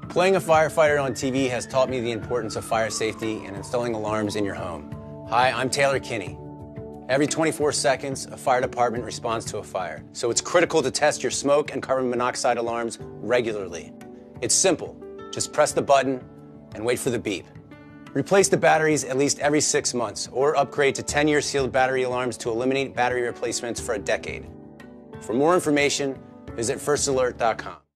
Playing a firefighter on TV has taught me the importance of fire safety and installing alarms in your home. Hi, I'm Taylor Kinney. Every 24 seconds, a fire department responds to a fire. So it's critical to test your smoke and carbon monoxide alarms regularly. It's simple. Just press the button and wait for the beep. Replace the batteries at least every 6 months or upgrade to 10-year sealed battery alarms to eliminate battery replacements for a decade. For more information, visit firstalert.com.